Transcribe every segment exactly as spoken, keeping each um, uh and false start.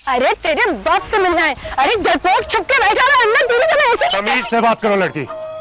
अरे तेरे बाप से मिलना है। अरे डरपोक छुप के बैठा रहा अंदर, तेरी तो मैं ऐसे। तमीज से बात करो लड़की।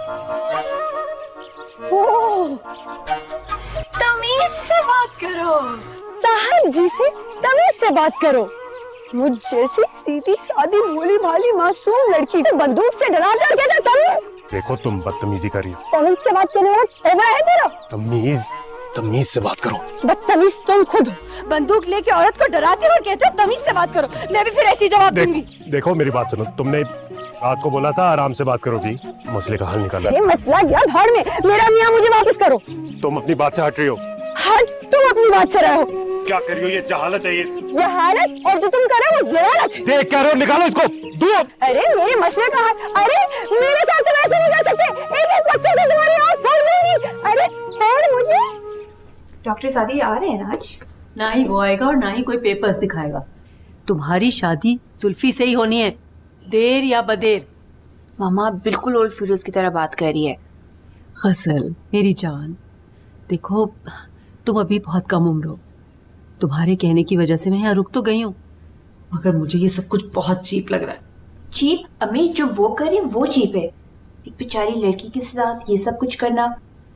ओह, तमीज से बात करो। साहब जी से तमीज से बात करो। मुझ जैसी सीधी सादी भोली भाली मासूम लड़की को बंदूक से डरा कर कहते तमीज। देखो तुम बदतमीजी कर रही हो। तमीज से बात करने वाला तौबा है तेरा। तमीज तमीज से बात करो। बदतमीज तुम खुद हो। बंदूक लेके औरत को डराते हो और कहते हो तमीज से बात करो। मैं भी फिर ऐसी जवाब दूंगी। देखो मेरी बात सुनो, तुमने रात को बोला था आराम से बात करोगी, मसले का हल निकाला। ये मसला क्या भाड़ में, मेरा मियाँ मुझे वापस करो। तुम अपनी बात से हट रही हो। हट तुम अपनी बात से रहो। क्या कर रही हो? ये जहालत है। ये जहालत और जो तुम कर रहे हो वो जहालत है। देख क्या रहे हो, निकालो इसको दूर। अरे मेरे मसले का हल, अरे मेरे साथ तुम ऐसे नहीं कर सकते। एक एक पत्ते से तुम्हारी आँख फोड़ दूंगी। अरे छोड़ मुझे। डॉक्टर सादी आ रहे हैं ना आज? ना ही वो आएगा और ना ही कोई पेपर्स दिखाएगा। तुम्हारी शादी जुल्फी से ही होनी है, देर या बदेर। मामा बिल्कुल ओल्ड फिरोज की तरह बात कर रही है। गजल मेरी जान, देखो तुम अभी बहुत कम उम्र हो। तुम्हारे कहने की वजह से मैं यहाँ रुक तो गई हूँ, मगर मुझे ये सब कुछ बहुत चीप लग रहा है। चीप? अम्मी जो वो करे वो चीप है। एक बेचारी लड़की के साथ ये सब कुछ करना।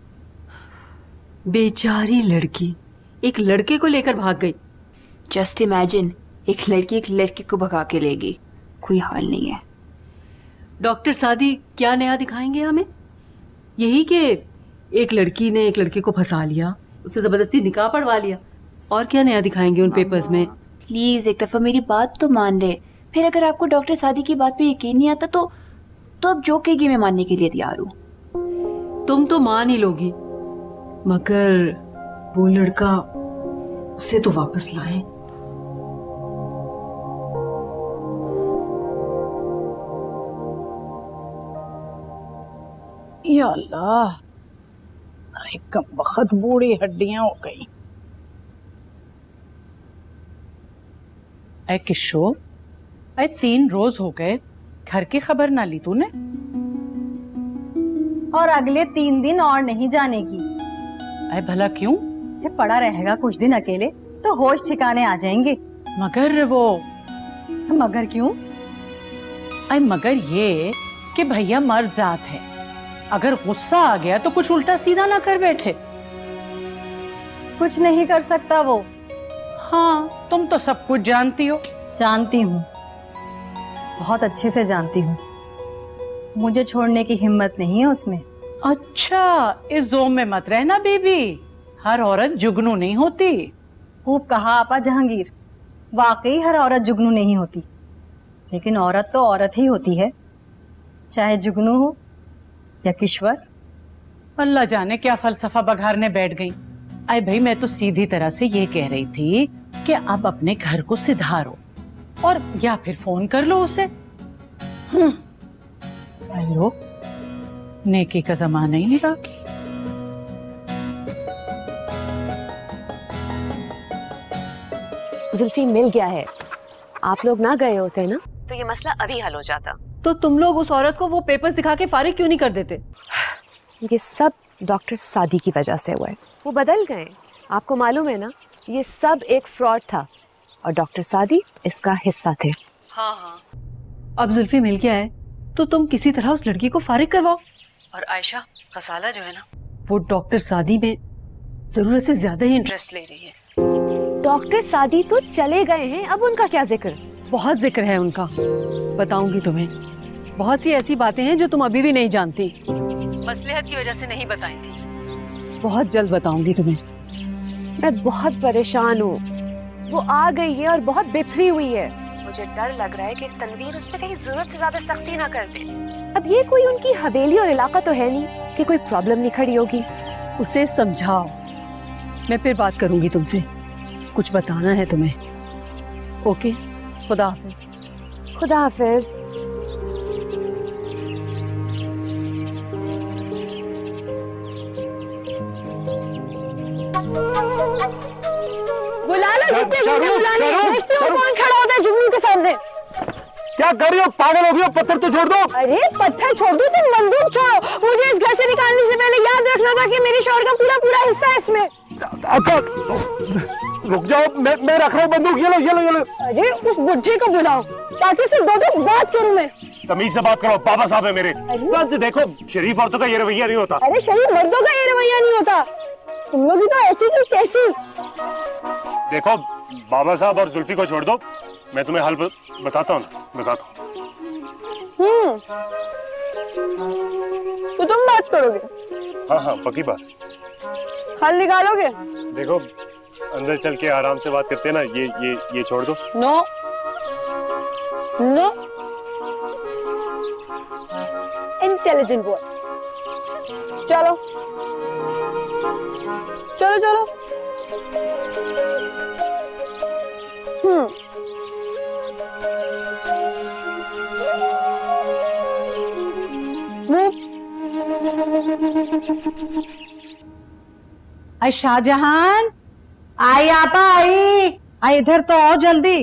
बेचारी लड़की एक लड़के को लेकर भाग गई। जस्ट इमेजिन, एक लड़की एक लड़के को भगा के ले गई। कोई हाल नहीं है। डॉक्टर सादी क्या नया दिखाएंगे हमें? यही कि एक लड़की ने एक लड़के को फंसा लिया, उससे जबरदस्ती निकाह पढ़वा लिया। और क्या नया दिखाएंगे उन पेपर्स में? प्लीज एक दफा मेरी बात तो मान ले। फिर अगर आपको डॉक्टर सादी की बात पे यकीन नहीं आता तो तो अब जो कहेगी मैं मानने के लिए तैयार हूँ। तुम तो मान ही लोगी, मगर वो लड़का, उसे तो वापस लाए। या अल्लाह, कम वक्त बूढ़ी हड्डियां हो गई। ऐ किशोर, ऐ तीन रोज हो गए घर की खबर ना ली तूने। और अगले तीन दिन और नहीं जाने की। ऐ भला क्यों? ये पड़ा रहेगा कुछ दिन अकेले तो होश ठिकाने आ जाएंगे। मगर वो मगर क्यों? ऐ मगर ये कि भैया मर्द जात है, अगर गुस्सा आ गया तो कुछ उल्टा सीधा ना कर बैठे। कुछ नहीं कर सकता वो। हाँ, तुम तो सब कुछ जानती हो। जानती हूँ, बहुत अच्छे से जानती हूँ। मुझे छोड़ने की हिम्मत नहीं है उसमें। अच्छा, इस जोम में मत रहना बेबी, हर औरत जुगनू नहीं होती। खूब कहा आपा जहांगीर, वाकई हर औरत जुगनू नहीं होती, लेकिन औरत तो औरत ही होती है, चाहे जुगनू हो या किश्वर। अल्लाह जाने क्या फलसफा बघारने बैठ गई। अरे भाई, मैं तो सीधी तरह से ये कह रही थी कि अब अपने घर को सिधारो और या फिर फोन कर लो उसे। हेलो, नेकी का जमाना ही नहीं रहा। जुल्फी मिल गया है। आप लोग ना गए होते ना तो ये मसला अभी हल हो जाता। तो तुम लोग उस औरत को वो पेपर्स दिखा के फारिग क्यों नहीं कर देते? ये सब डॉक्टर सादी की वजह से हुआ है। वो बदल गए, आपको मालूम है ना, ये सब एक फ्रॉड था और डॉक्टर सादी इसका हिस्सा थे। हाँ हाँ, अब जुल्फी मिल गया है तो तुम किसी तरह उस लड़की को फारिग करवाओ। और आयशा खसाला जो है ना, वो डॉक्टर सादी में जरूरत से ज्यादा ही इंटरेस्ट ले रही है। डॉक्टर सादी तो चले गए हैं, अब उनका क्या जिक्र? बहुत जिक्र है उनका, बताऊंगी तुम्हें। बहुत सी ऐसी बातें हैं जो तुम अभी भी नहीं जानती, मसलहत की वजह से नहीं बताई थी। बहुत जल्द बताऊंगी तुम्हें। मैं बहुत परेशान हूँ, वो आ गई है और बहुत बिफरी हुई है। मुझे डर लग रहा है कि तनवीर उस पर कहीं जरूरत से ज्यादा सख्ती ना कर दे। अब ये कोई उनकी हवेली और इलाका तो है नहीं कि कोई प्रॉब्लम नहीं खड़ी होगी। उसे समझाओ, मैं फिर बात करूंगी तुमसे, कुछ बताना है तुम्हें। ओके, खुदा हाफिज। खुदा हाफिज। बुला लो जितने लोग बुलाने, देखते हो कौन खड़ा होता है जुगनू के सामने। क्या कर रही हो? पागल हो गई हो? पत्थर तो छोड़ दो। अरे पत्थर छोड़ दो, तुम बंदूक छोड़ो। मुझे इस घर से निकालने से पहले याद रखना था कि मेरे शौहर का पूरा पूरा हिस्सा है इसमें। अच्छा रुक जाओ, मैं मैं रख रहा हूँ बंदूक। ये लो ये लो ये लो। अरे उस बुढ़े को बुलाओ ताकि सिर्फ दो दो बात करूं मैं। तमीज से बात करो, बाबा साहब है मेरे। देखो शरीफ औरतों का ये रवैया नहीं होता। अरे शरीफ मर्दों का ये रवैया नहीं होता। तुम लोग भी तो ऐसी की कैसी। देखो बाबा साहब और जुल्फी को छोड़ दो, मैं तुम्हें हल बताता हूँ बताता हूँ। हम्म तो तुम बात करोगे? हाँ हाँ पक्की बात। हल निकालोगे? देखो अंदर चल के आराम से बात करते हैं ना, ये ये ये छोड़ दो। No no intelligent boy. चलो चलो चलो। हम्म आई शाहजहान, आई आपा, आई आई इधर तो आओ जल्दी।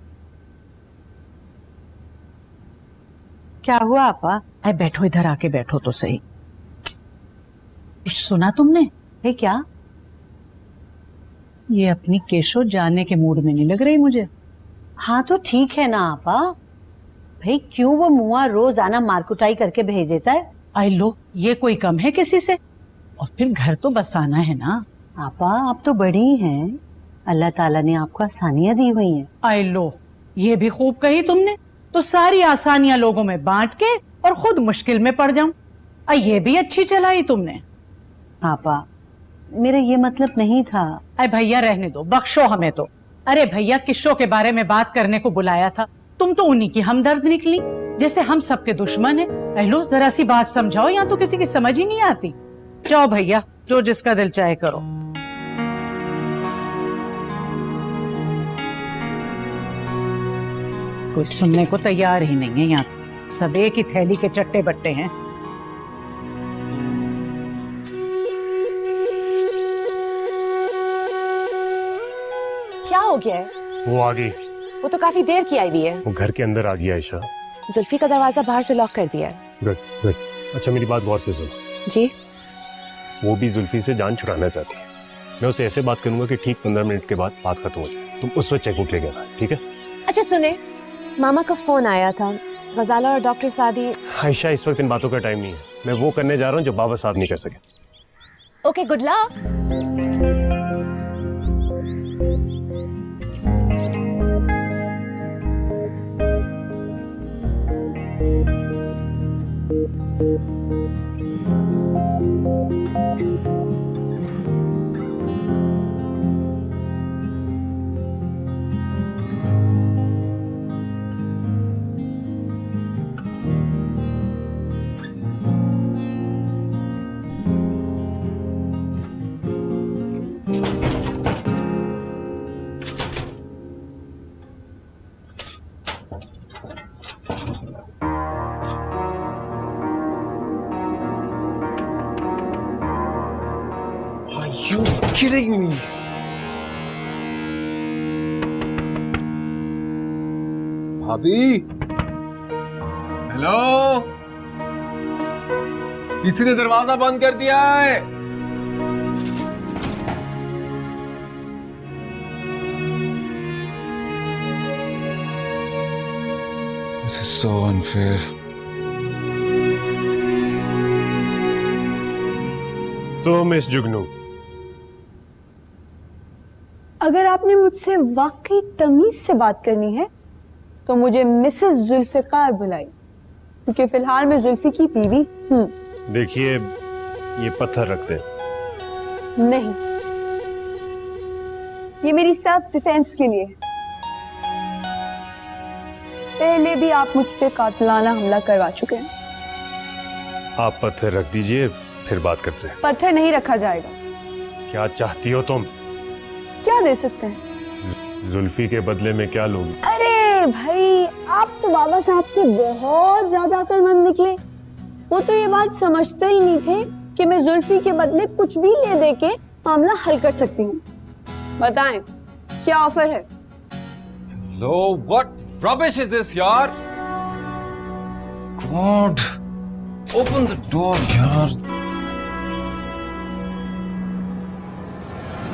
क्या हुआ आपा? आई बैठो, इधर आके बैठो तो सही। सुना तुमने? है क्या? ये अपनी केशो जाने के मूड में नहीं लग रही मुझे। हाँ तो ठीक है ना आपा, भाई क्यों वो मुआ रोज आना मारकुटाई करके भेज देता है? आई लो, ये कोई कम है किसी से? और फिर घर तो बसाना है ना। आपा आप तो बड़ी हैं, अल्लाह ताला ने आपको आसानियां दी हुई हैं। आई लो, ये भी खूब कही तुमने। तो सारी आसानियां लोगों में बांट के और खुद मुश्किल में पड़ जाऊं। आई ये भी अच्छी चलाई तुमने। आपा मेरा ये मतलब नहीं था। अरे भैया रहने दो, बख्शो हमें तो। अरे भैया किस्सों के बारे में बात करने को बुलाया था, तुम तो उन्हीं की हमदर्द निकली, जैसे हम सबके दुश्मन हैं। अरे लो जरा सी बात समझाओ, यहाँ तो किसी की समझ ही नहीं आती। जाओ भैया, जो जिसका दिल चाहे करो। कोई सुनने को तैयार ही नहीं है यहाँ, सब एक ही थैली के चट्टे बट्टे हैं। क्या हो गया है? वो आ गई। वो तो काफी देर की आई हुई है। वो घर के अंदर आ गया आयशा। जुल्फी का दरवाजा बाहर से लॉक कर दिया है। Good good. अच्छा मेरी बात गौर से सुनो। जी? वो भी जुल्फी से जान छुड़ाना चाहती है। मैं उसे ऐसे बात करूंगा कि ठीक पंद्रह मिनट के बाद बात खत्म हो जाए। तुम उस वक्त चेकबुक लेके आना, ठीक है? अच्छा सुने, मामा का फोन आया था, गजाला और डॉक्टर सादी। आयशा इस वक्त इन बातों का टाइम नहीं है, मैं वो करने जा रहा हूँ जो बाबा साहब नहीं कर सके। Okay good luck. Kidding me? भाभी, हेलो, किसी ने दरवाजा बंद कर दिया है। This is so unfair. तो मिस जुगनू, अगर आपने मुझसे वाकई तमीज से बात करनी है तो मुझे मिसेस जुल्फिकार बुलाई, क्योंकि फिलहाल मैं जुल्फी की बीवी हूँ। देखिए ये पत्थर रखते हैं। नहीं, ये मेरी सेल्फ डिफेंस के लिए। पहले भी आप मुझ पे कातिलाना हमला करवा चुके हैं। आप पत्थर रख दीजिए, फिर बात करते हैं। पत्थर नहीं रखा जाएगा। क्या चाहती हो तुम? क्या दे सकते हैं? जुल्फी के बदले में क्या लोगी? अरे भाई, आप तो बाबा साहब से बहुत ज्यादा अक्लमंद निकले। वो तो ये बात समझते ही नहीं थे कि मैं जुल्फी के बदले कुछ भी ले दे के मामला हल कर सकती हूँ। बताएं क्या ऑफर है? Hello, what rubbish is this, यार? God, open the door, यार।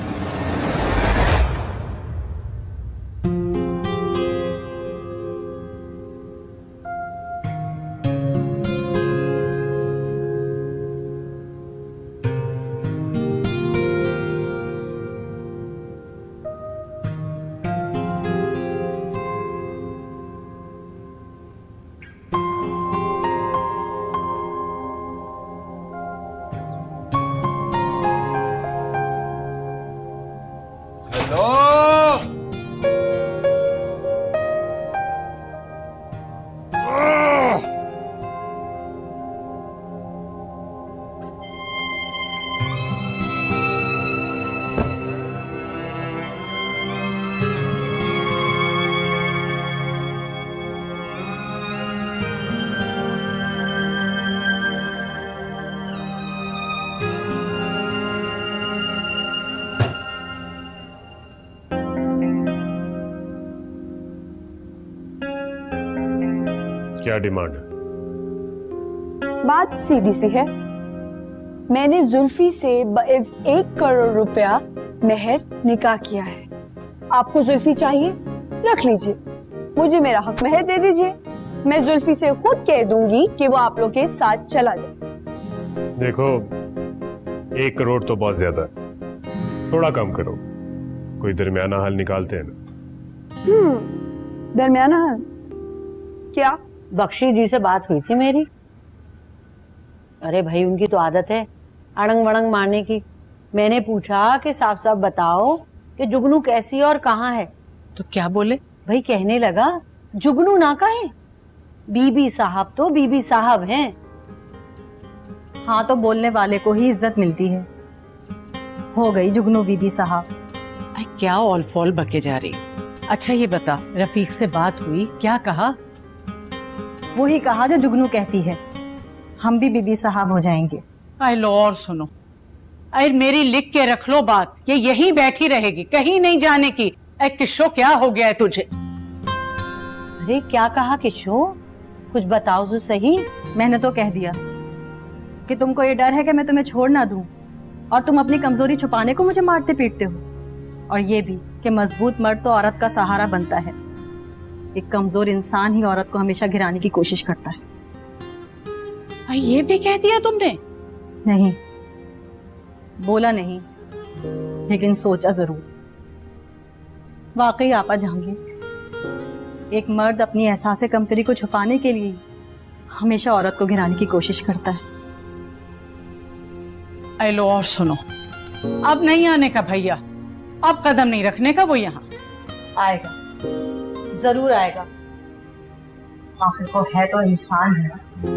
क्या डिमांड है? बात सीधी सी है, मैंने जुल्फी से बएव्स एक करोड़ रुपया मेहर निकाह किया है। आपको जुल्फी चाहिए, रख लीजिए, मुझे मेरा हक मेहर दे दीजिए। मैं जुल्फी से खुद कह दूंगी कि वो आप लोग के साथ चला जाए। देखो, एक करोड़ तो बहुत ज्यादा है, थोड़ा कम करो, कोई दरमियाना हल निकालते हैं ना। हम्म, दरमियाना हल क्या? बख्शी जी से बात हुई थी मेरी। अरे भाई, उनकी तो आदत है अड़ंग वड़ंग मारने की। मैंने पूछा कि साफ साफ बताओ कि जुगनू कैसी और कहाँ है, तो क्या बोले? भाई कहने लगा जुगनू ना कहे, बीबी साहब तो बीबी साहब हैं। हाँ, तो बोलने वाले को ही इज्जत मिलती है। हो गई जुगनू बीबी साहब। अरे क्या ऑल फॉल बके जा रही। अच्छा ये बता, रफीक से बात हुई, क्या कहा? वही कहा जो जुगनू कहती है, हम भी बीबी साहब हो जाएंगे। आई लो, और सुनो, अरे मेरी लिख के रख लो बात, ये यहीं बैठी रहेगी, कहीं नहीं जाने की। अरे किशो, क्या हो गया है तुझे? अरे क्या कहा किशो, कुछ बताओ तो सही। मैंने तो कह दिया कि तुमको ये डर है कि मैं तुम्हें छोड़ ना दूं, और तुम अपनी कमजोरी छुपाने को मुझे मारते पीटते हो। और ये भी कि मजबूत मर्द तो औरत का सहारा बनता है, एक कमजोर इंसान ही औरत को हमेशा गिराने की कोशिश करता है। अरे ये भी कह दिया तुमने? नहीं, बोला नहीं, लेकिन सोचा जरूर। वाकई आपा जहांगीर, एक मर्द अपनी एहसास कमतरी को छुपाने के लिए हमेशा औरत को गिराने की कोशिश करता है। आई लो, और सुनो, अब नहीं आने का भैया, अब कदम नहीं रखने का वो यहाँ। आएगा, जरूर आएगा, आखिर को है तो इंसान है।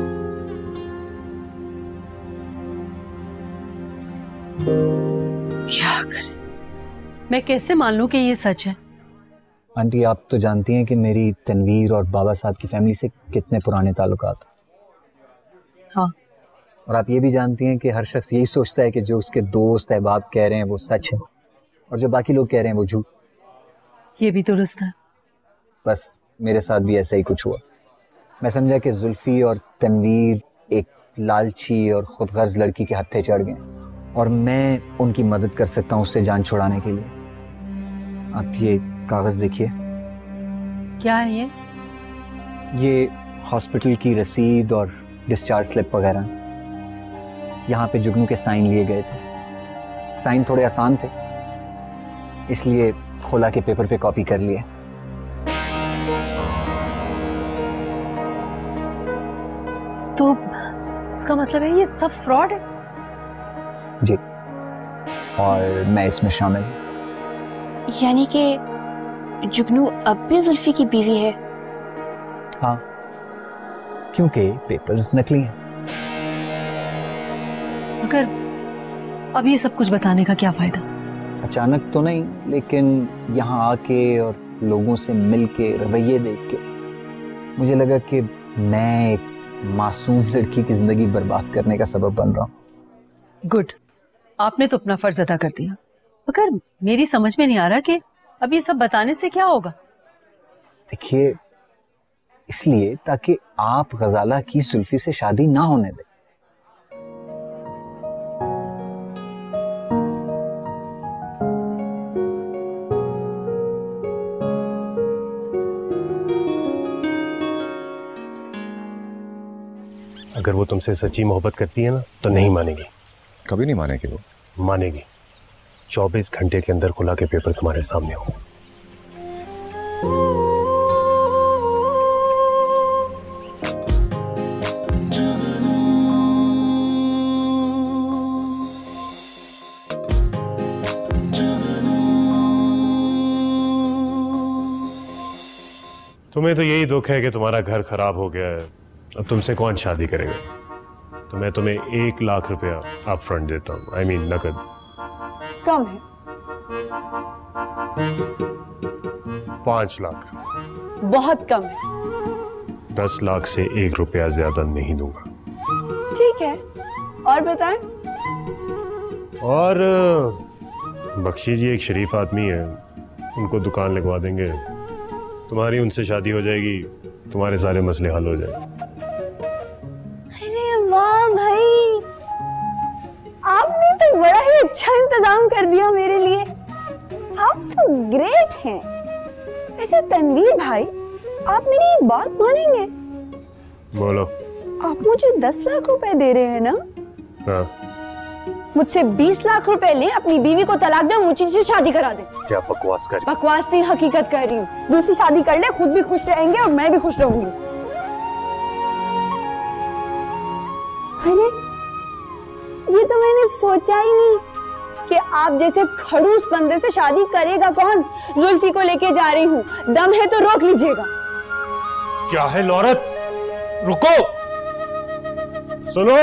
क्या करें? मैं कैसे मान लूं कि ये सच है? आंटी, आप तो जानती हैं कि मेरी तनवीर और बाबा साहब की फैमिली से कितने पुराने ताल्लुकात। हाँ, और आप ये भी जानती हैं कि हर शख्स यही सोचता है कि जो उसके दोस्त अहबाब कह रहे हैं वो सच है, और जो बाकी लोग कह रहे हैं वो झूठ। ये भी दुरुस्त है। बस मेरे साथ भी ऐसा ही कुछ हुआ। मैं समझा कि जुल्फी और तनवीर एक लालची और खुदगर्ज लड़की के हत्थे चढ़ गए, और मैं उनकी मदद कर सकता हूँ उससे जान छुड़ाने के लिए। आप ये कागज देखिए। क्या है ये? ये हॉस्पिटल की रसीद और डिस्चार्ज स्लिप वगैरह। यहाँ पे जुगनू के साइन लिए गए थे। साइन थोड़े आसान थे, इसलिए खोला के पेपर पे कॉपी कर लिए। तो इसका मतलब है ये सब फ्रॉड है? जी, और मैं इसमें शामिल हूँ। यानी कि जुगनू अब भी जुल्फी की बीवी है? हाँ, क्योंकि पेपर्स नकली हैं। मगर अब ये सब कुछ बताने का क्या फायदा? अचानक तो नहीं, लेकिन यहाँ आके और लोगों से मिल के, रवैये देख के मुझे लगा कि मैं एक मासूम लड़की की जिंदगी बर्बाद करने का सबब बन रहा हूँ। गुड, आपने तो अपना फर्ज अदा कर दिया। मगर मेरी समझ में नहीं आ रहा कि अब ये सब बताने से क्या होगा? देखिए, इसलिए ताकि आप गजाला की जुल्फी से शादी ना होने दें। अगर वो तुमसे सच्ची मोहब्बत करती है ना तो नहीं मानेगी। कभी नहीं मानेगी वो? मानेगी। चौबीस घंटे के अंदर खुला के पेपर तुम्हारे सामने हो। तुम्हें तो यही दुख है कि तुम्हारा घर खराब हो गया है, अब तुमसे कौन शादी करेगा? तो मैं तुम्हें एक लाख रुपया अप फ्रंट देता हूँ, आई मीन नकद। कम है। पांच लाख। बहुत कम है। दस लाख से एक रुपया ज्यादा नहीं दूंगा। ठीक है, और बताएं? और बख्शी जी एक शरीफ आदमी है, उनको दुकान लगवा देंगे, तुम्हारी उनसे शादी हो जाएगी, तुम्हारे सारे मसले हल हो जाएंगे। अरे वाह भाई, आपने तो बड़ा ही अच्छा इंतजाम कर दिया मेरे लिए। आप तो ग्रेट हैं। ऐसे तनवीर भाई, आप मेरी एक बात मानेंगे? बोलो। आप मुझे दस लाख रुपए दे रहे हैं ना? हाँ। मुझसे बीस लाख रुपए ले, अपनी बीवी को तलाक दे, मुझे से शादी करा दे। क्या बकवास कर? बकवास नहीं, हकीकत कर रही हूँ। दूसरी शादी कर ले, खुद भी खुश रहेंगे और मैं भी खुश रहूंगी। अरे ये तो मैंने सोचा ही नहीं कि आप जैसे खड़ूस बंदे से शादी करेगा कौन। जुल्फी को लेके जा रही हूँ, दम है तो रोक लीजिएगा। क्या है लौरत, रुको, सुनो।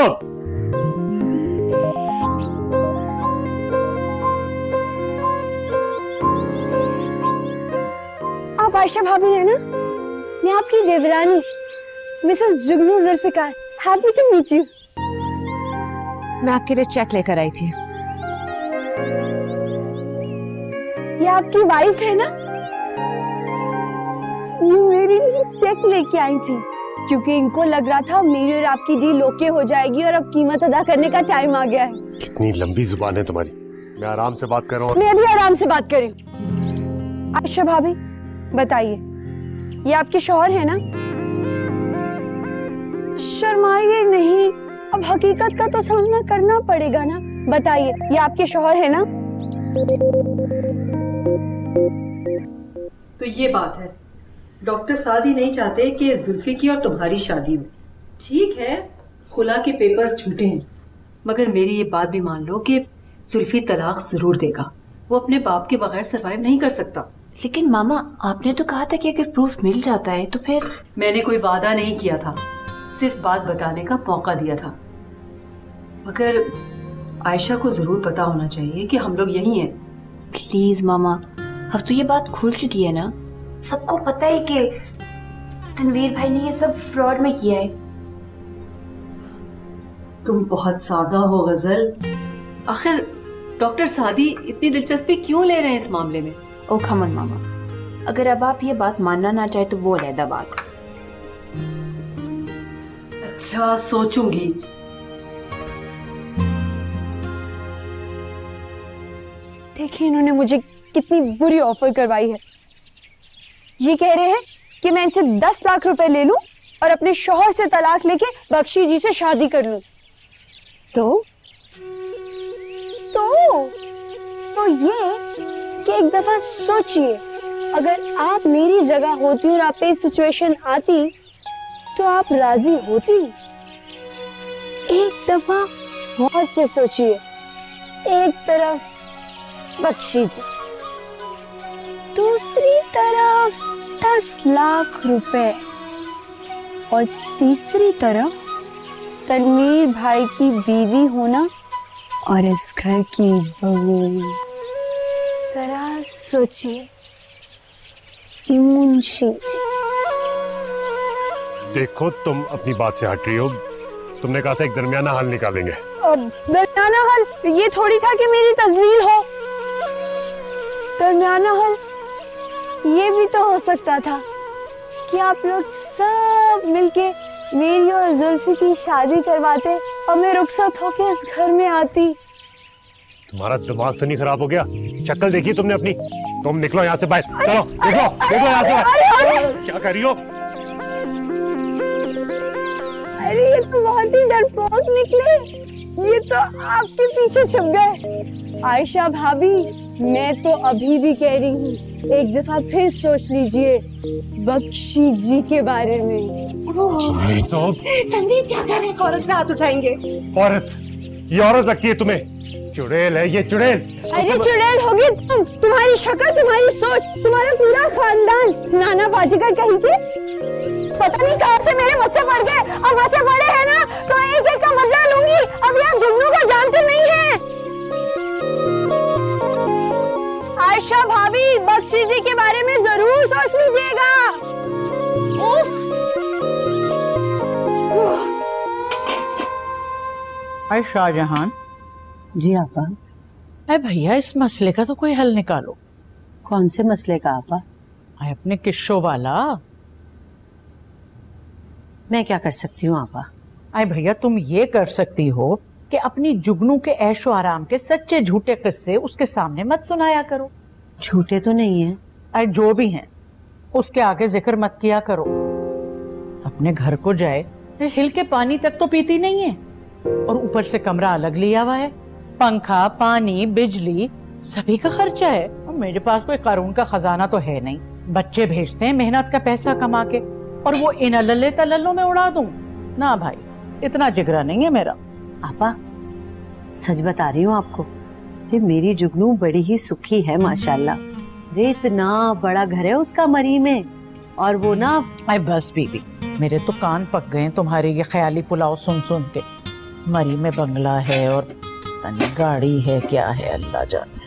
आप आयशा भाभी है ना? मैं आपकी देवरानी Mrs Jugnu Zulfikar. Happy to meet you. मैं आपके लिए चेक लेकर आई थी। ये आपकी वाइफ है ना? ये मेरे लिए चेक लेके आई थी क्योंकि इनको लग रहा था मेरी और आपकी डील ओके हो जाएगी और अब कीमत अदा करने का टाइम आ गया है। कितनी लंबी जुबान है तुम्हारी। मैं आराम से बात कर रहा हूँ। मैं भी आराम से बात कर रही हूँ। आयशा भाभी बताइए, ये आपके शौहर है ना? शर्माइए नहीं, अब हकीकत का तो सामना करना पड़ेगा ना। बताइए, ये आपके शौहर है ना? तो ये बात है, डॉक्टर सादी नहीं चाहते कि जुल्फी की और तुम्हारी शादी हो। ठीक है, खुला के पेपर्स झूठे हैं, मगर मेरी ये बात भी मान लो कि जुल्फी तलाक जरूर देगा। वो अपने बाप के बगैर सरवाइव नहीं कर सकता। लेकिन मामा, आपने तो कहा था कि अगर प्रूफ मिल जाता है तो फिर। मैंने कोई वादा नहीं किया था, सिर्फ बात बताने का मौका दिया था। मगर आयशा को जरूर पता होना चाहिए कि हम लोग यही हैं। प्लीज मामा, अब तो ये बात खुल चुकी है ना। सबको पता है कि तनवीर भाई ने ये सब फ्रॉड में किया है। तुम बहुत सादा हो गजल। आखिर डॉक्टर सादी इतनी दिलचस्पी क्यों ले रहे हैं इस मामले में? ओ खमन मामा, अगर अब आप ये बात मानना ना चाहे तो वो अलग बात। अच्छा, सोचूंगी। देखिए इन्होंने मुझे कितनी बुरी ऑफर करवाई है। ये कह रहे हैं कि मैं इनसे दस लाख रुपए ले लूं और अपने शौहर से तलाक लेके बख्शी जी से शादी कर लूं। तो तो तो ये कि एक दफा सोचिए, अगर आप मेरी जगह होती और आप पे इस सिचुएशन आती तो आप राजी होती? एक दफा गौर से सोचिए। एक तरफ बख्शी जी, दूसरी तरफ दस लाख रुपए और तीसरी तरफ तनवीर भाई की बीवी होना और इस घर की बहू। जरा सोचिए मुंशी जी। देखो, तुम अपनी बात से हट रही हो। तुमने कहा था एक दरमियाना हल निकालेंगे। अब दरमियाना हल ये थोड़ी था कि मेरी तजलील हो। दरमियाना हल ये भी तो हो सकता था कि आप लोग सब मिलके मेरी और जुल्फी की शादी करवाते और मैं रुखसत होके इस घर में आती। तुम्हारा दिमाग तो नहीं खराब हो गया? शक्ल देखी तुमने अपनी? तुम निकलो यहाँ से बाहर। चलो निकलो, निकलो यहाँ से बाहर। क्या कर रही हो? अरे ये तो बहुत ही डरपोक निकले। ये तो आपके पीछे छुप गए। आयशा भाभी, मैं तो अभी भी कह रही हूँ, एक दफा फिर सोच लीजिए बख्शी जी के बारे में। तो तनवीर क्या कर रहे हैं? औरत पे हाथ उठाएंगे। औरत? ये औरत लगती है तुम्हें? चुड़ैल है ये, चुड़ैल। अरे चुड़ैल होगी तुम, तुम्हारी शक्ल, तुम्हारी सोच, तुम्हारा पूरा खानदान नाना पाटेकर कहीं के पता नहीं कहां से मेरे मत्थे पड़ गए। अब मत्थे पड़े हैं ना तो एक एक का बदला लूंगी। अब आप जुगनू को जानते नहीं है। आयशा भाभी, बख्शी जी के बारे में जरूर सोच लीजिएगा। उफ। हाय शाहजहां। जी आपा। अरे भैया, इस मसले का तो कोई हल निकालो। कौन से मसले का आपा? आए अपने किस्सों वाला। मैं क्या कर सकती हूँ आपा? आए भैया तुम ये कर सकती हो कि अपनी जुगनू के ऐशो आराम के सच्चे झूठे किस्से उसके सामने मत सुनाया करो। झूठे तो नहीं है। अरे जो भी हैं उसके आगे जिक्र मत किया करो। अपने घर को जाए हिल के पानी तक तो पीती नहीं है, और ऊपर से कमरा अलग लिया हुआ है, पंखा पानी बिजली सभी का खर्चा है। और मेरे पास कोई कानून का खजाना तो है नहीं, बच्चे भेजते हैं मेहनत का पैसा कमा के, और वो इन अल्ले तल्लों में उड़ा दूं? ना भाई, इतना जिगरा नहीं है मेरा। आपा सच बता रही हूँ आपको, ये मेरी जुगनू बड़ी ही सुखी है माशाल्लाह। रे इतना बड़ा घर है उसका मरी में, और वो ना। आई बस बीबी, मेरे तो कान पक गए तुम्हारे ये ख्याली पुलाव सुन सुन के। मरी में बंगला है और तनी गाड़ी है, क्या है अल्लाह जाने।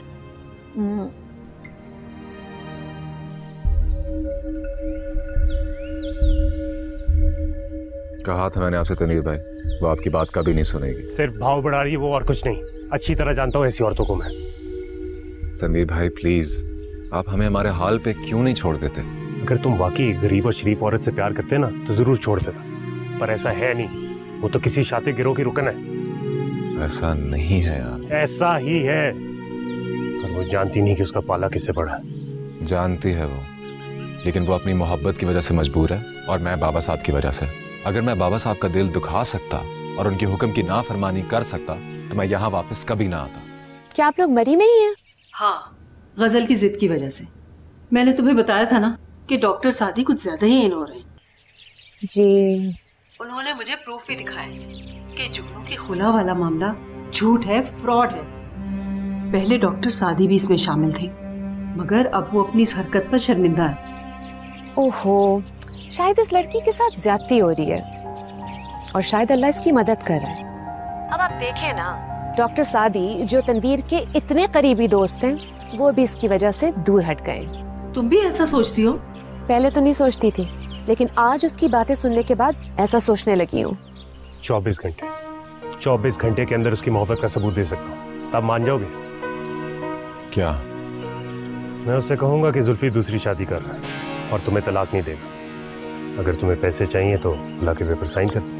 कहा था मैंने आपसे तनीर भाई, वो आपकी बात कभी नहीं सुनेगी। सिर्फ भाव बढ़ा रही है वो, और कुछ नहीं। अच्छी तरह जानता हूँ ऐसी औरतों को मैं। तनीर भाई प्लीज, आप हमें हमारे हाल पे क्यों नहीं छोड़ देते? अगर तुम वाकई गरीब और शरीफ औरत से प्यार करते ना तो जरूर छोड़ देता, पर ऐसा है नहीं। वो तो किसी शातिर गिरोह की रुकन है। ऐसा नहीं है यार। ऐसा ही है, और वो जानती नहीं कि उसका पाला किससे पड़ा है। जानती है वो, लेकिन वो अपनी मोहब्बत की वजह से मजबूर है, और मैं बाबा साहब की वजह से। अगर मैं बाबा साहब का दिल दुखा सकता और उनके हुक्म की नाफरमानी कर सकता तो मैं यहाँ वापस कभी ना आता। क्या आप लोग मरी में ही हैं? हाँ, गजल की जिद की वजह से। मैंने तुम्हें बताया था ना कि डॉक्टर सादी कुछ ज्यादा ही इन हो रहे हैं। जी। उन्होंने मुझे प्रूफ भी दिखाए कि जुगनू की खुला वाला मामला झूठ है, फ्रॉड है। पहले डॉक्टर सादी भी इसमें शामिल थे, मगर अब वो अपनी इस हरकत पर शर्मिंदा है। ओहो, शायद इस लड़की के साथ ज्यादती हो रही है, और शायद अल्लाह इसकी मदद कर रहा है। अब आप देखें ना, डॉक्टर सादी जो तनवीर के इतने करीबी दोस्त हैं, वो भी इसकी वजह से दूर हट गए। तुम भी ऐसा सोचती हो? पहले तो नहीं सोचती थी, लेकिन आज उसकी बातें सुनने के बाद ऐसा सोचने लगी हूँ। चौबीस घंटे चौबीस घंटे के अंदर उसकी मोहब्बत का सबूत दे सकता हूँ, तब मान जाओगे? क्या? मैं उससे कहूंगा कि जुल्फी दूसरी शादी कर रहा है और तुम्हें तलाक नहीं देगा। अगर तुम्हें पैसे चाहिए तो अल्लाह के पेपर साइन कर दो।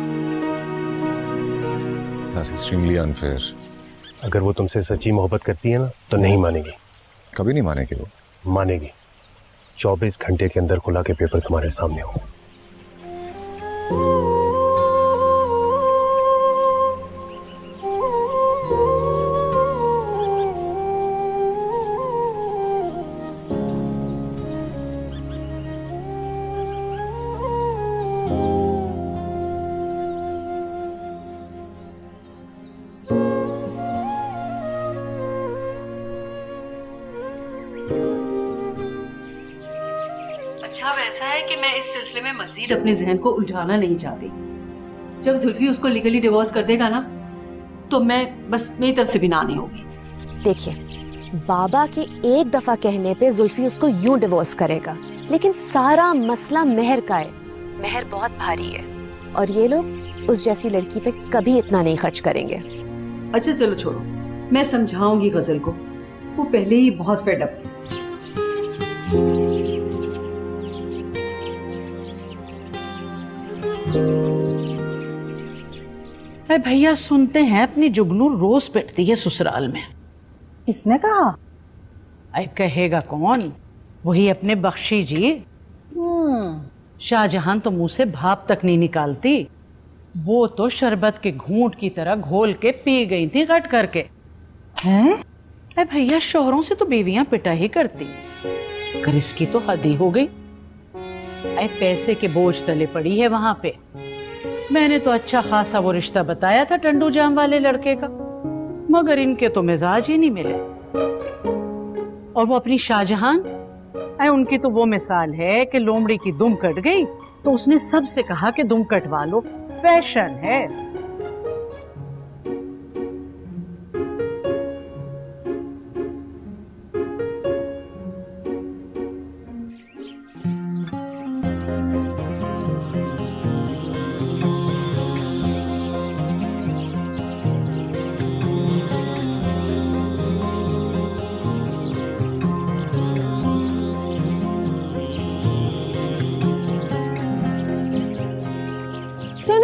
That's extremely unfair. अगर वो तुमसे सच्ची मोहब्बत करती है ना तो नहीं मानेगी। कभी नहीं मानेगी वो? मानेगी। चौबीस घंटे के अंदर खुला के पेपर तुम्हारे सामने हो। अच्छा वैसा है कि मैं इस सिलसिले में मजीद अपने जहन को उलझाना नहीं चाहती। जब जुल्फी उसको लीगली डिवोर्स कर देगा ना, तो मैं बस मेरी तरफ से भी ना नहीं होगी। देखिए, बाबा के एक दफा कहने पे जुल्फी उसको यूं डिवोर्स करेगा, लेकिन सारा मसला मेहर का है। मेहर बहुत भारी है, और ये लोग उस जैसी लड़की पे कभी इतना नहीं खर्च करेंगे। अच्छा चलो छोड़ो, मैं समझाऊंगी गजल को, वो पहले ही बहुत फेड अप है। भैया सुनते हैं अपनी जुगनू रोज पिटती है ससुराल में। किसने कहा? अरे कहेगा कौन, वही अपने बख्शी जी। शाहजहां तो मुंह से भाप तक नहीं निकालती, वो तो शरबत के घूंट की तरह घोल के पी गई थी गट करके। हैं? अरे भैया शोहरों से तो बीवियां पिटा ही करती, कर इसकी तो हद ही हो गई। अरे पैसे के बोझ तले पड़ी है वहां पे। मैंने तो अच्छा खासा वो रिश्ता बताया था टंडू जाम वाले लड़के का, मगर इनके तो मिजाज ही नहीं मिले। और वो अपनी शाहजहां, उनकी तो वो मिसाल है कि लोमड़ी की दुम कट गई तो उसने सबसे कहा कि दुम कटवा लो, फैशन है।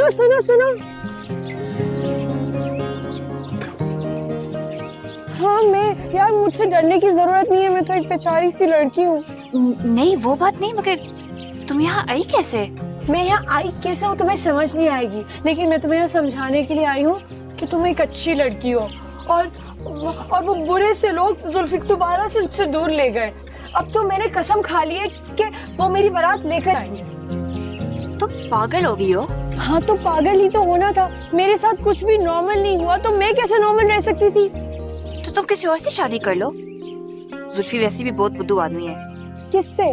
सुनो सुनो सुनो। हाँ मैं, यार मुझसे डरने की जरूरत नहीं है, मैं तो एक बेचारी सी लड़की हूँ। नहीं वो बात नहीं, मगर तुम यहाँ आई कैसे? मैं यहाँ आई कैसे हूँ तुम्हें समझ नहीं आएगी, लेकिन मैं तुम्हें यहाँ समझाने के लिए आई हूँ कि तुम एक अच्छी लड़की हो और और वो बुरे से लोग जुल्फी को दोबारा से उससे दूर ले गए। अब तो मैंने कसम खा ली है कि वो मेरी बारात लेकर आएंगे। तुम पागल हो गई हो? हाँ तो पागल ही तो होना था, मेरे साथ कुछ भी नॉर्मल नहीं हुआ तो मैं कैसे नॉर्मल रह सकती थी? तो तुम किसी और से शादी कर लो। जुल्फी वैसे भी बहुत बुद्धू आदमी है। किससे?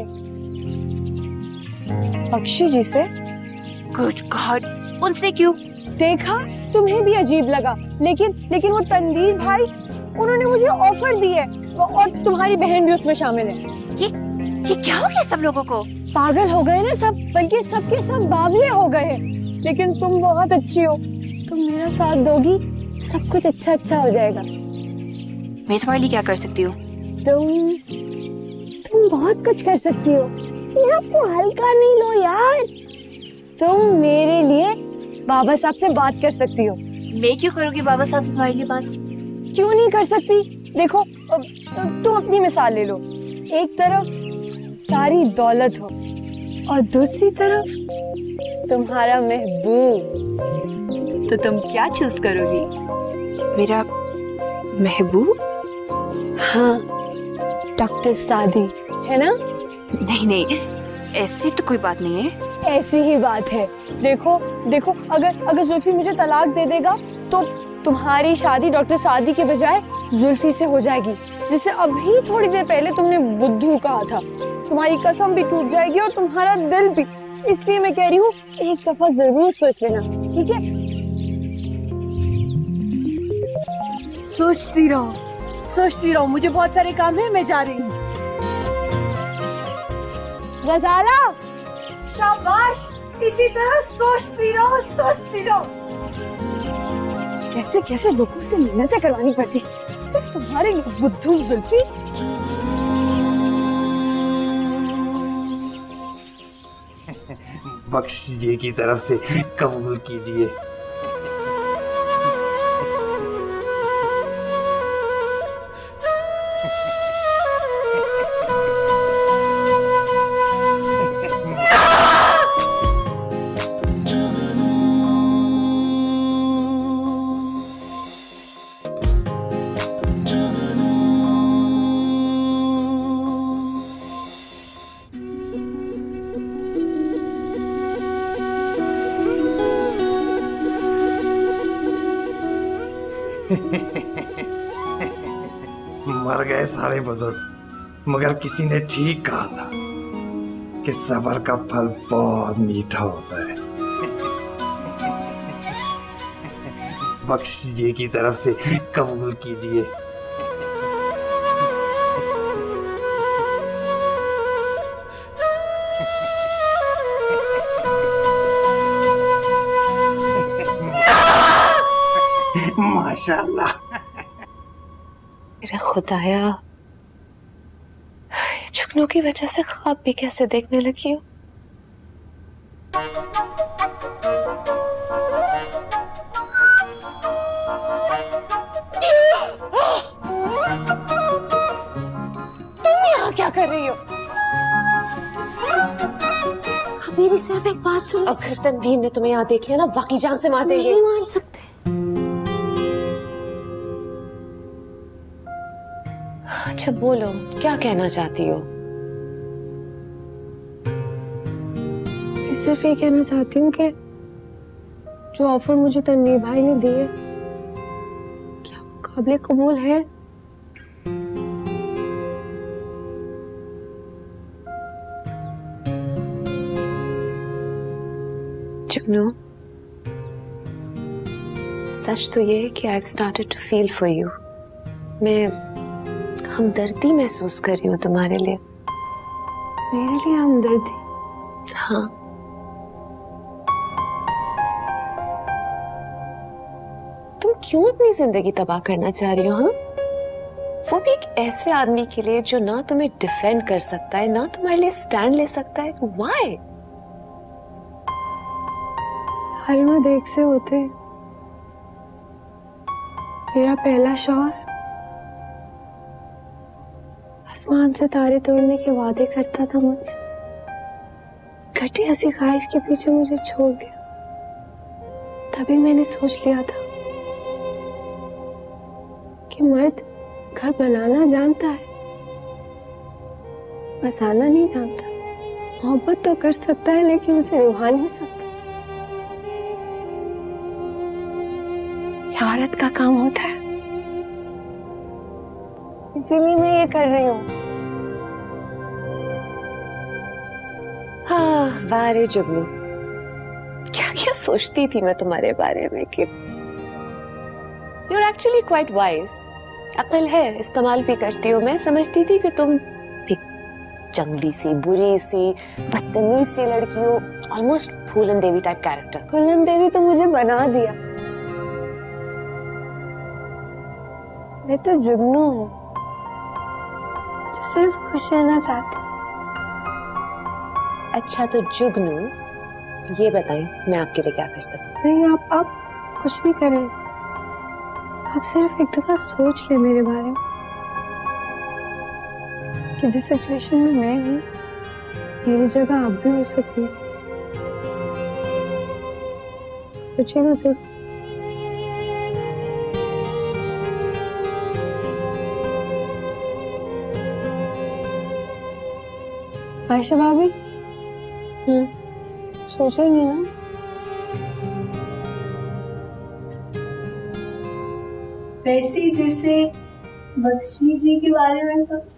अक्षय जी से? गुड गॉड, उनसे क्यों? देखा, तुम्हें भी अजीब लगा, लेकिन लेकिन वो तनवीर भाई, उन्होंने मुझे ऑफर दी है और तुम्हारी बहन भी उसमें शामिल है। ये ये क्या हो गया सब लोगों को? पागल हो गए ना सब, बल्कि सबके सब बावले हो गए। लेकिन तुम बहुत अच्छी हो, तुम मेरा साथ दोगी, सब कुछ अच्छा अच्छा हो जाएगा। मैं तुम्हारे लिए क्या कर सकती हूँ? तुम तुम बहुत कुछ कर सकती हो, आपको हल्का नहीं लो यार। तुम मेरे लिए बाबा साहब से बात कर सकती हो। मैं क्यों करूँगी बाबा साहब से तुम्हारे लिए बात? क्यों नहीं कर सकती? देखो तुम अपनी मिसाल ले लो, एक तरफ सारी दौलत हो और दूसरी तरफ तुम्हारा महबूब, तो तुम क्या चूज करोगी? मेरा महबूब? हाँ, डॉक्टर सादी, है ना? नहीं नहीं, ऐसी तो कोई बात नहीं है। ऐसी ही बात है। देखो देखो, अगर अगर जुल्फी मुझे तलाक दे देगा तो तुम्हारी शादी डॉक्टर सादी के बजाय जुल्फी से हो जाएगी, जिसे अभी थोड़ी देर पहले तुमने बुद्धू कहा था। तुम्हारी कसम भी टूट जाएगी और तुम्हारा दिल भी। इसलिए मैं कह रही हूँ, एक दफा जरूर सोच लेना, ठीक है? सोचती रहो सोचती रहो, मुझे बहुत सारे काम है, मैं जा रही हूँ। गजाला, शाबाश, इसी तरह सोचती रहो सोचती रहो। कैसे कैसे लोगों से मिन्नतें करवानी पड़ती सिर्फ तुम्हारे लिए, बुद्धू जुल्फी। बख्श जी की तरफ से कबूल कीजिए। मर गए सारे बुजुर्ग, मगर किसी ने ठीक कहा था कि सब्र का फल बहुत मीठा होता है। बख्श जी की तरफ से कबूल कीजिए। माशाल्लाह। मेरे खुदाया, जुगनू की वजह से ख्वाब भी कैसे देखने लगी हूँ। तुम यहाँ क्या कर रही हो? मेरी सिर्फ एक बात सुनो, अगर तनवीर ने तुम्हें यहाँ देख लिया ना, वाकई जान से मार देंगे। नहीं मार सकते। अच्छा बोलो, क्या कहना चाहती हो? मैं सिर्फ ये कहना चाहती हूँ कि जो ऑफर मुझे तनवीर भाई ने दी है, क्या वो काबिल कबूल है? जुगनू, सच तो ये है कि I have started to feel for you. मैं हमदर्दी महसूस कर रही हूँ तुम्हारे लिए। मेरे लिए हमदर्दी? हाँ। तुम क्यों अपनी जिंदगी तबाह करना चाह रही हो? हाँ, वो भी एक ऐसे आदमी के लिए जो ना तुम्हें डिफेंड कर सकता है, ना तुम्हारे लिए स्टैंड ले सकता है। व्हाई? हलवा देख से होते मेरा पहला शौहर आसमान से तारे तोड़ने के वादे करता था मुझसे, घटिया सी ख्वाहिश के पीछे मुझे छोड़ गया। तभी मैंने सोच लिया था कि मर्द घर बनाना जानता है, बसाना नहीं जानता। मोहब्बत तो कर सकता है लेकिन उसे निभा नहीं सकता। ये औरत का काम होता है, इसीलिए मैं ये कर रही हूँ। हाँ, वारे जुगनू, क्या क्या सोचती थी मैं तुम्हारे बारे में कि you are actually quite wise. अक्ल है, इस्तेमाल भी करती हो। मैं समझती थी कि तुम एक जंगली सी, बुरी सी, बदतमीज सी लड़की हो, almost Phoolan Devi type character. Phoolan Devi तो मुझे बना दिया। मैं तो जुगनू हूँ जो सिर्फ खुश रहना चाहती। अच्छा तो जुगनू, ये बताएं मैं आपके लिए क्या कर सकती हूँ? नहीं, आप आप कुछ नहीं करें। आप सिर्फ एक दफा सोच ले मेरे बारे में कि जिस सिचुएशन में मैं हूँ मेरी जगह आप भी हो सकती है। सोचिएगा जरूर। आयशा भाभी, हम्म सोचेंगी ना? वैसे जैसे बख्शी जी के बारे में सोच।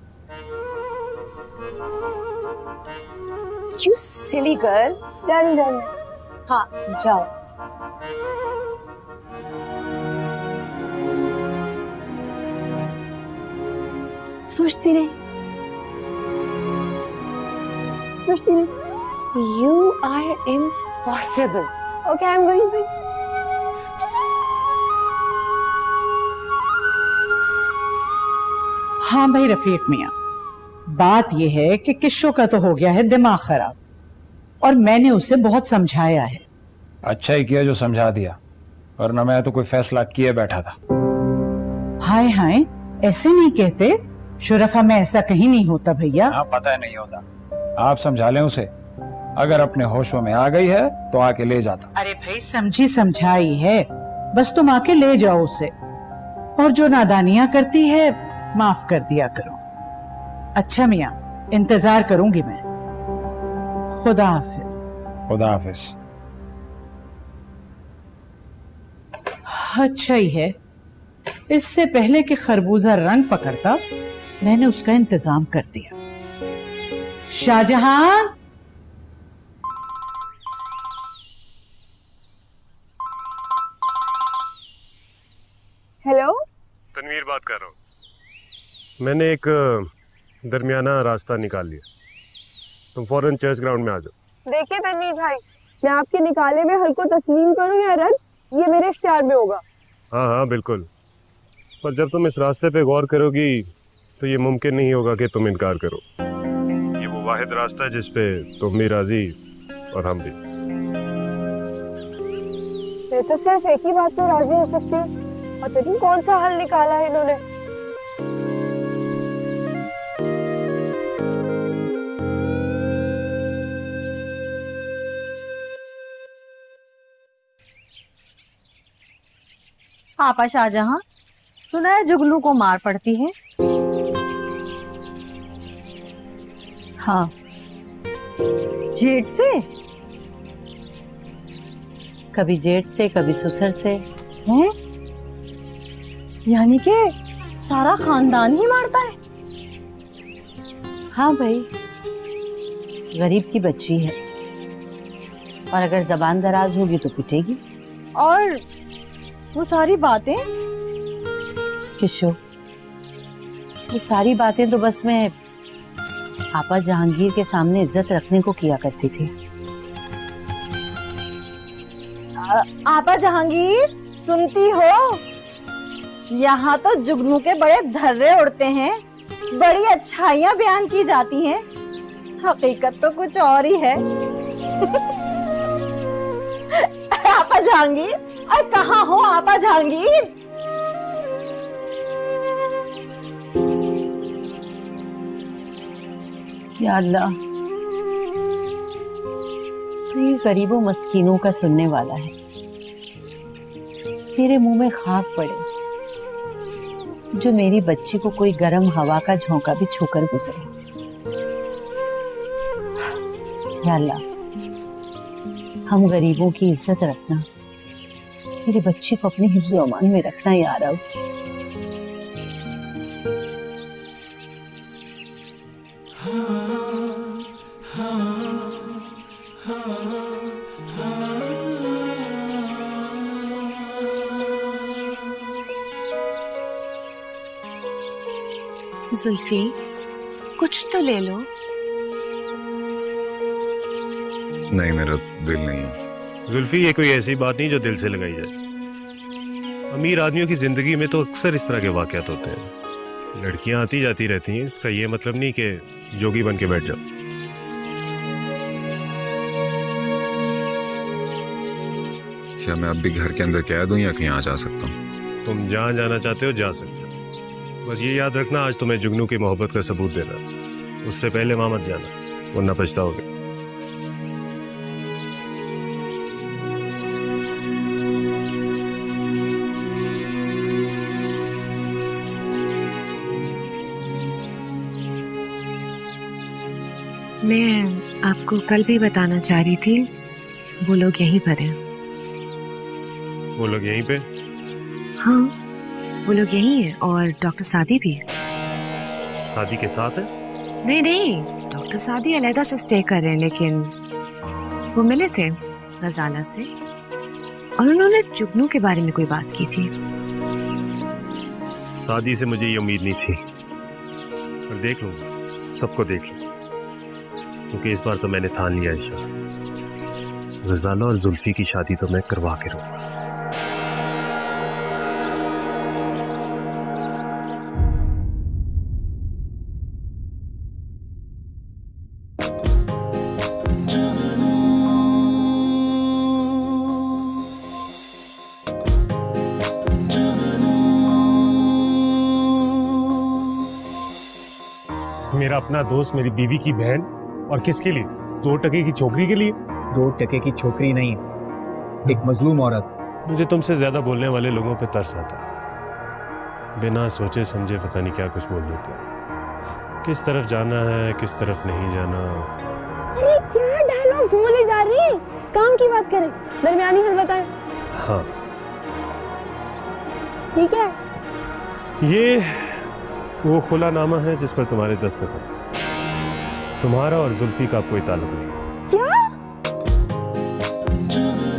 You silly girl. Done done. हाँ, जाओ। सोचती रहे, सोचती रहे। You are impossible. Okay, I'm going back. हाँ भाई रफीक मियाँ, बात यह है कि किशो का तो हो गया है दिमाग खराब और मैंने उसे बहुत समझाया है। अच्छा ही किया जो समझा दिया, वरना मैं तो कोई फैसला किए बैठा था। हाय हाय, ऐसे नहीं कहते। शुरफा में ऐसा कहीं नहीं होता भैया। हाँ पता है नहीं होता, आप समझा लें उसे। अगर अपने होशों में आ गई है तो आके ले जाता। अरे भाई समझी समझाई है, बस तुम आके ले जाओ उसे, और जो नादानियां करती है माफ कर दिया करो। अच्छा मियाँ, इंतजार करूंगी मैं। खुदा हाफिज। खुदा हाफिज। अच्छा ही है, इससे पहले कि खरबूजा रंग पकड़ता मैंने उसका इंतजाम कर दिया। शाहजहां, हेलो, तनवीर बात कर रहा हूँ। मैंने एक दरमियाना रास्ता निकाल लिया, तुम फौरन चर्च ग्राउंड में आ जाओ। देखिए तनवीर भाई, मैं आपके निकाले में हल को तस्लीम करूं या रद्द, ये मेरे इख्तियार में होगा। हाँ हाँ बिल्कुल, पर जब तुम इस रास्ते पे गौर करोगी तो ये मुमकिन नहीं होगा कि तुम इनकार करो। ये वो वाहिद रास्ता है जिस पे तुम भी राजी और हम भी। मैं तो सिर्फ एक ही बात पे राजी हो सकती हूँ, पता नहीं कौन सा हल निकाला है इन्होंने। आपा शाहजहां, सुना है जुगनू को मार पड़ती है? हाँ। जेठ से? कभी जेठ से, कभी ससुर से। हैं? यानी कि सारा खानदान ही मारता है? हाँ भाई, गरीब की बच्ची है और अगर जबान दराज होगी तो पिटेगी। और वो सारी बातें? किशो, वो सारी बातें तो बस मैं आपा जहांगीर के सामने इज्जत रखने को किया करती थी। आ, आपा जहांगीर, सुनती हो? यहाँ तो जुगनू के बड़े धर्रे उड़ते हैं, बड़ी अच्छाइयाँ बयान की जाती हैं, हकीकत तो कुछ और ही है। आपा जहांगीर, अरे कहाँ हो आपा जहांगीर? या अल्लाह, तो ये गरीबों मस्कीनों का सुनने वाला है। मेरे मुंह में खाक पड़े जो मेरी बच्ची को कोई गर्म हवा का झोंका भी छूकर गुजरे। या अल्लाह, हम गरीबों की इज्जत रखना, मेरी बच्ची को अपने हिफ्ज़ अमान में रखना या रब। जुल्फी, कुछ तो ले लो। नहीं, मेरा दिल नहीं है। जुल्फी, ये कोई ऐसी बात नहीं जो दिल से लगाई जाए। अमीर आदमियों की जिंदगी में तो अक्सर इस तरह के वाकयात होते हैं। लड़कियां आती जाती रहती हैं, इसका ये मतलब नहीं कि जोगी बन के बैठ जाओ। क्या मैं अब भी घर के अंदर कैद हूं या कहीं आ जा सकता हूँ? तुम जहाँ जाना चाहते हो जा सकते हो, बस ये याद रखना आज तुम्हें जुगनू की मोहब्बत का सबूत देना। उससे पहले वहां मत जाना, वरना पछताओगे। मैं आपको कल भी बताना चाह रही थी, वो लोग यहीं पर हैं। वो लोग यहीं पे? हाँ, वो लोग यहीं हैं और डॉक्टर सादी भी। सादी के साथ है? नहीं नहीं, डॉक्टर सादी अलहदा से स्टे कर रहे हैं, लेकिन वो मिले थे गजाला से और उन्होंने जुगनू के बारे में कोई बात की थी। सादी से मुझे ये उम्मीद नहीं थी, पर देख लूंगा, सबको देख लूंगा, क्योंकि इस बार तो मैंने ठान लिया है, गजाला और जुल्फी की शादी तो मैं करवा के रहूंगा। मेरा अपना दोस्त, मेरी बीवी की बहन, और किसके लिए? दो टके की छोकरी के लिए? दो टके की छोकरी नहीं, एक मजलूम औरत। मुझे तुमसे ज्यादा बोलने वाले लोगों पे तरस आता है। बिना सोचे समझे पता नहीं क्या कुछ बोल देते हैं। किस तरफ जाना है, किस तरफ नहीं जाना। अरे क्या डायलॉग्स बोली जा रही? काम की बात करें, दरमियानी हल बताएं। हाँ ठीक है। ये वो खुलानामा है जिस पर तुम्हारे दस्तखत। तुम्हारा और जुल्फी का कोई ताल्लुक नहीं। क्या?